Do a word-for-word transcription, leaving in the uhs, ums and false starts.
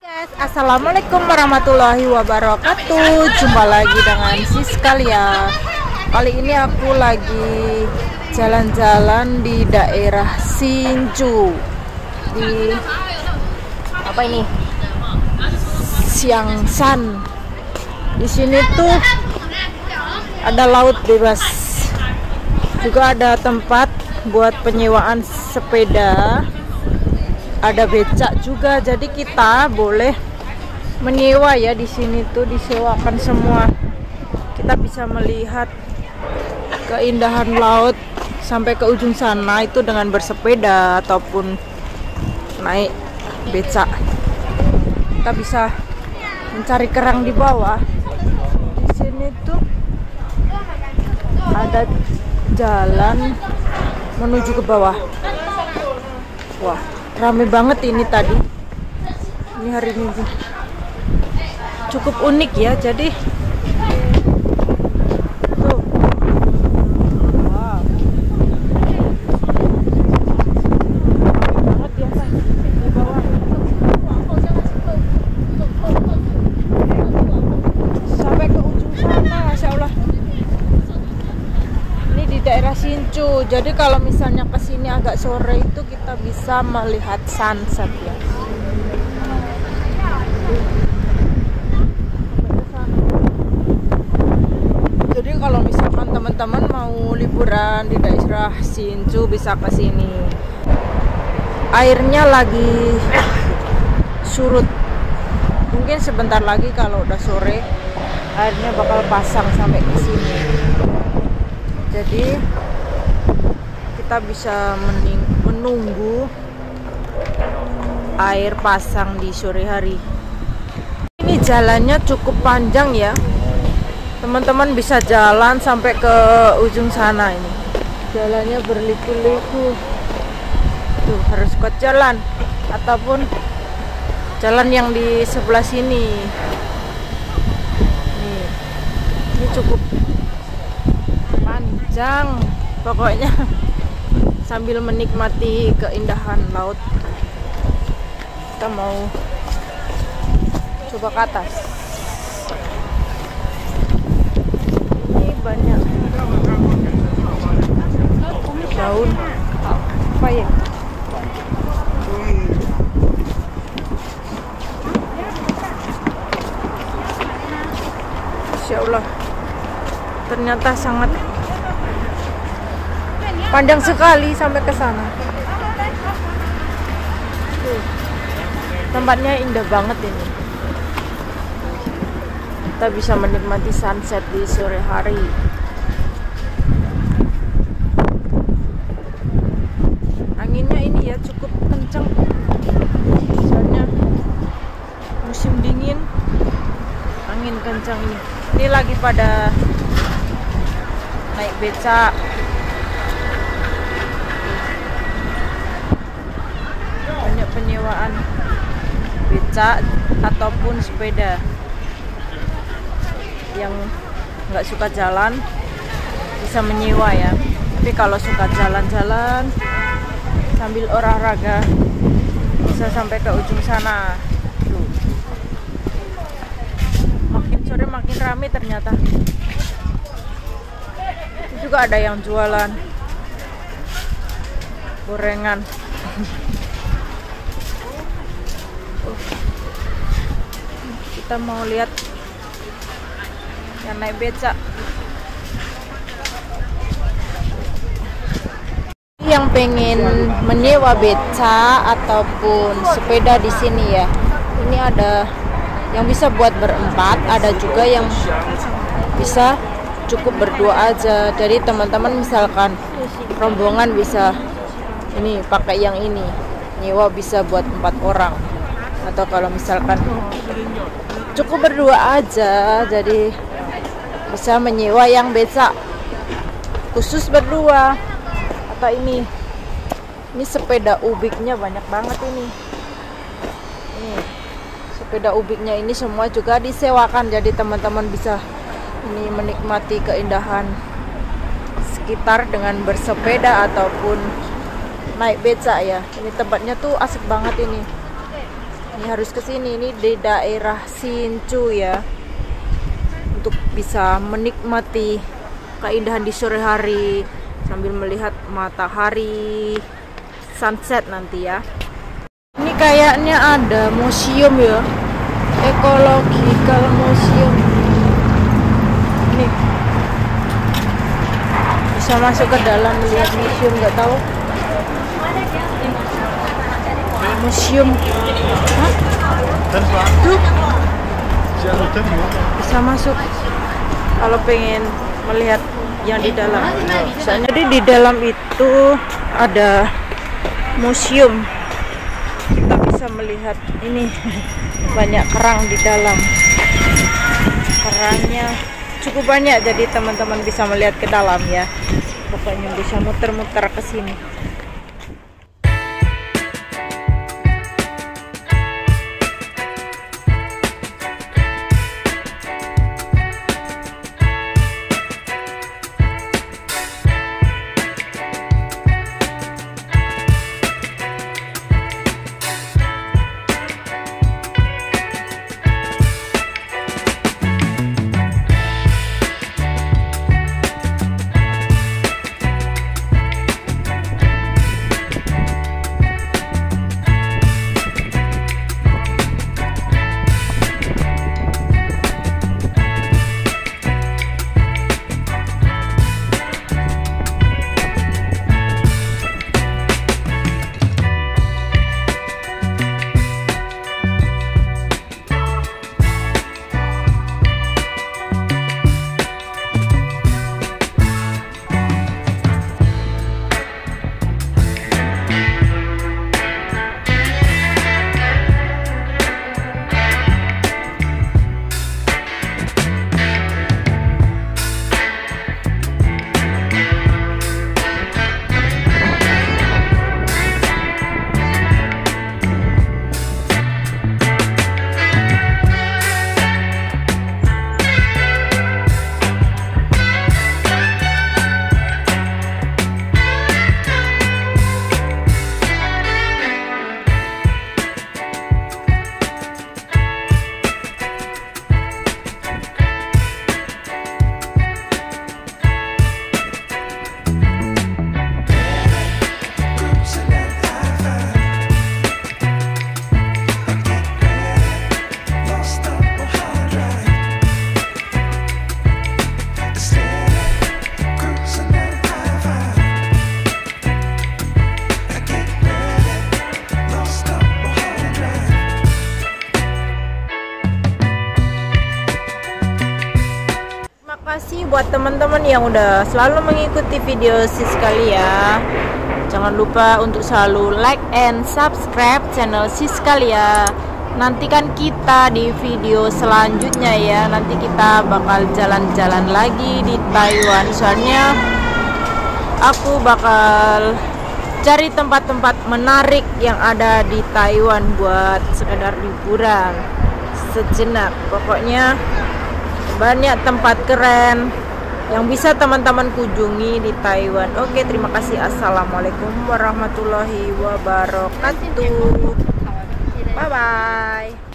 Guys, assalamualaikum warahmatullahi wabarakatuh. Jumpa lagi dengan Siskalia. Kali ini aku lagi jalan-jalan di daerah Hsinchu, di apa ini? Xiangshan. Di sini tuh ada laut bebas. Juga ada tempat buat penyewaan sepeda. Ada becak juga, jadi kita boleh menyewa ya. Di sini tuh disewakan semua. Kita bisa melihat keindahan laut sampai ke ujung sana itu dengan bersepeda ataupun naik becak. Kita bisa mencari kerang di bawah. Di sini tuh ada jalan menuju ke bawah. Wah, rame banget ini tadi. Ini hari Minggu. Cukup unik ya. Jadi tuh. Wow. Banget ya kan di bawah. Sampai ke ujung sana, Masya Allah. Ini di daerah Hsinchu. Jadi kalau misalnya ke sini agak sore itu kita bisa melihat sunset ya. Jadi kalau misalkan teman-teman mau liburan di daerah Hsinchu bisa ke sini. Airnya lagi surut. Mungkin sebentar lagi kalau udah sore airnya bakal pasang sampai ke sini. Jadi kita bisa menunggu air pasang di sore hari. Ini jalannya cukup panjang ya. Teman-teman bisa jalan sampai ke ujung sana ini. Jalannya berliku-liku. Tuh, harus kuat jalan ataupun jalan yang di sebelah sini. Nih. Ini cukup panjang pokoknya. Sambil menikmati keindahan laut, kita mau coba ke atas. Ini banyak daun apa ya? Insya Allah, ternyata sangat panjang sekali sampai ke sana. Tuh, tempatnya indah banget ini. Kita bisa menikmati sunset di sore hari. Anginnya ini ya cukup kencang. Soalnya musim dingin, angin kencang ini. Ini lagi pada naik becak. Penyewaan becak ataupun sepeda. Yang nggak suka jalan bisa menyewa ya. Tapi kalau suka jalan-jalan sambil olahraga bisa sampai ke ujung sana. Tuh. Makin sore makin ramai ternyata. Itu juga ada yang jualan gorengan. Kita mau lihat yang naik becak. Yang pengen menyewa becak ataupun sepeda di sini ya. Ini ada yang bisa buat berempat, ada juga yang bisa cukup berdua aja. Jadi teman-teman misalkan rombongan bisa ini pakai yang ini. Nyewa bisa buat empat orang. Atau kalau misalkan cukup berdua aja, jadi bisa menyewa yang becak khusus berdua. Atau ini ini sepeda ubiknya banyak banget ini. Ini sepeda ubiknya ini semua juga disewakan, jadi teman-teman bisa ini menikmati keindahan sekitar dengan bersepeda ataupun naik becak ya. Ini tempatnya tuh asik banget ini. Ini harus ke sini, ini di daerah Hsinchu ya. Untuk bisa menikmati keindahan di sore hari sambil melihat matahari sunset nanti ya. Ini kayaknya ada museum ya. Ecological Museum. Nih. Bisa masuk ke dalam lihat museum, nggak tahu. Museum. Hah? Tuh. Bisa masuk kalau pengen melihat yang di dalam. Soalnya jadi di dalam itu ada museum. Kita bisa melihat ini banyak kerang di dalam. Kerangnya cukup banyak, jadi teman-teman bisa melihat ke dalam ya. Pokoknya bisa muter-muter ke sini. Kasih buat teman-teman yang udah selalu mengikuti video Siskali ya. Jangan lupa untuk selalu like and subscribe channel Siskali ya. Nantikan kita di video selanjutnya ya. Nanti kita bakal jalan-jalan lagi di Taiwan. Soalnya aku bakal cari tempat-tempat menarik yang ada di Taiwan buat sekedar liburan sejenak. Pokoknya banyak tempat keren yang bisa teman-teman kunjungi di Taiwan. Oke, terima kasih. Assalamualaikum warahmatullahi wabarakatuh. Bye bye.